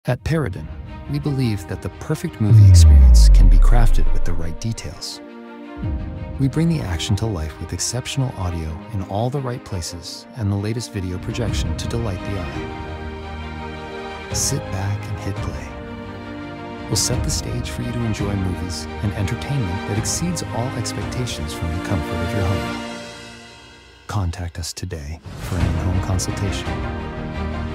At Paradin, we believe that the perfect movie experience can be crafted with the right details. We bring the action to life with exceptional audio in all the right places and the latest video projection to delight the eye. Sit back and hit play. We'll set the stage for you to enjoy movies and entertainment that exceeds all expectations from the comfort of your home. Contact us today for an in-home consultation.